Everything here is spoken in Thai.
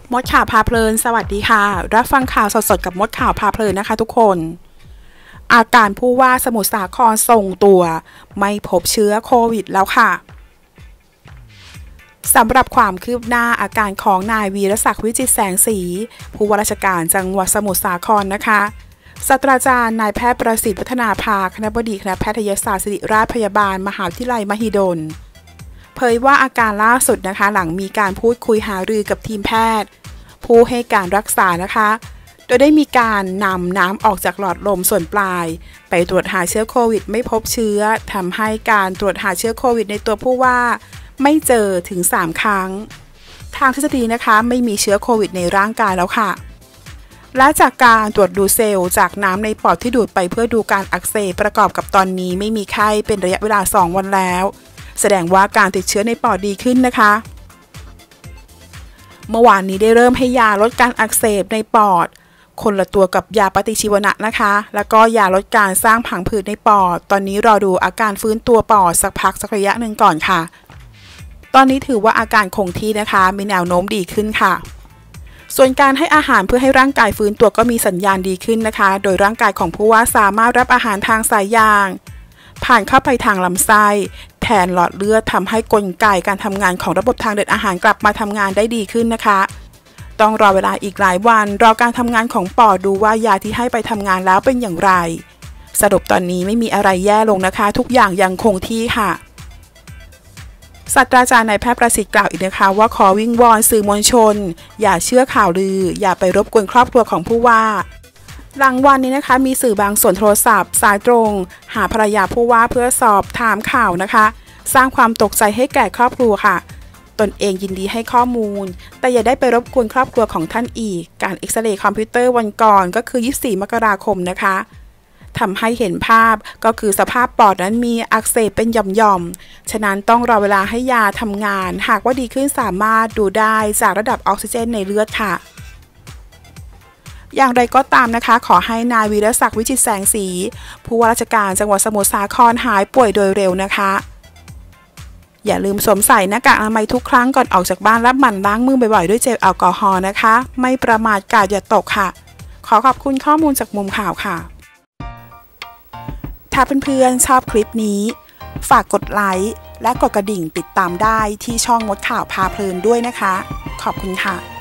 มดข่าวพาเพลินสวัสดีค่ะรับฟังข่าวสดๆกับมดข่าวพาเพลินนะคะทุกคนอาการผู้ว่าสมุทรสาครส่งตัวไม่พบเชื้อโควิดแล้วค่ะสำหรับความคืบหน้าอาการของนายวีรศักดิ์วิจิตรแสงสีผู้ว่าราชการจังหวัดสมุทรสาครนะคะศาสตราจารย์นายแพทย์ประสิทธิ์พัฒนาภาคณบดีคณะแพทยศาสตร์ศิริราชพยาบาลมหาวิทยาลัยมหิดลเผยว่าอาการล่าสุดนะคะหลังมีการพูดคุยหารือกับทีมแพทย์ผู้ให้การรักษานะคะโดยได้มีการนำน้ำออกจากหลอดลมส่วนปลายไปตรวจหาเชื้อโควิดไม่พบเชื้อทำให้การตรวจหาเชื้อโควิดในตัวผู้ว่าไม่เจอถึง3ครั้งทางทฤษฎีนะคะไม่มีเชื้อโควิดในร่างกายแล้วค่ะและจากการตรวจดูเซลล์จากน้ำในปอดที่ดูดไปเพื่อดูการอักเสบประกอบกับตอนนี้ไม่มีไข้เป็นระยะเวลา2วันแล้วแสดงว่าการติดเชื้อในปอดดีขึ้นนะคะเมื่อวานนี้ได้เริ่มให้ยาลดการอักเสบในปอดคนละตัวกับยาปฏิชีวนะนะคะแล้วก็ยาลดการสร้างผังผืดในปอดตอนนี้รอดูอาการฟื้นตัวปอดสักระยะหนึ่งก่อนค่ะตอนนี้ถือว่าอาการคงที่นะคะมีแนวโน้มดีขึ้นค่ะส่วนการให้อาหารเพื่อให้ร่างกายฟื้นตัวก็มีสัญญาณดีขึ้นนะคะโดยร่างกายของผู้ว่าสามารถรับอาหารทางสายยางผ่านเข้าไปทางลำไส้แทนหลอดเลือดทำให้กลไกการทำงานของระบบทางเดินอาหารกลับมาทำงานได้ดีขึ้นนะคะต้องรอเวลาอีกหลายวันรอการทำงานของปอดดูว่ายาที่ให้ไปทำงานแล้วเป็นอย่างไรสรุปตอนนี้ไม่มีอะไรแย่ลงนะคะทุกอย่างยังคงที่ค่ะศาสตราจารย์นายแพทย์ประสิทธิ์กล่าวอีกนะคะว่าขอวิงวอนสื่อมวลชนอย่าเชื่อข่าวลืออย่าไปรบกวนครอบครัวของผู้ว่าหลังวันนี้นะคะมีสื่อบางส่วนโทรศัพท์สายตรงหาภรรยาผู้ว่าเพื่อสอบถามข่าวนะคะสร้างความตกใจให้แก่ครอบครัวค่ะตนเองยินดีให้ข้อมูลแต่อย่าได้ไปรบกวนครอบครัวของท่านอีกการเอ็กซเรย์คอมพิวเตอร์วันก่อนก็คือ24 มกราคมนะคะทำให้เห็นภาพก็คือสภาพปอดนั้นมีอักเสบเป็นหย่อมๆฉะนั้นต้องรอเวลาให้ยาทำงานหากว่าดีขึ้นสามารถดูได้จากระดับออกซิเจนในเลือดค่ะอย่างไรก็ตามนะคะขอให้นายวีรศักดิ์วิจิตรแสงสีผู้ว่าราชการจังหวัดสมุทรสาครหายป่วยโดยเร็วนะคะอย่าลืมสวมใส่หน้ากากอนามัยทุกครั้งก่อนออกจากบ้านและหมั่นล้างมือบ่อยๆด้วยเจลแอลกอฮอล์นะคะไม่ประมาทกาดอย่าตกค่ะขอขอบคุณข้อมูลจากมุมข่าวค่ะถ้าเพื่อนๆชอบคลิปนี้ฝากกดไลค์และกดกระดิ่งติดตามได้ที่ช่องมดข่าวพาเพลินด้วยนะคะขอบคุณค่ะ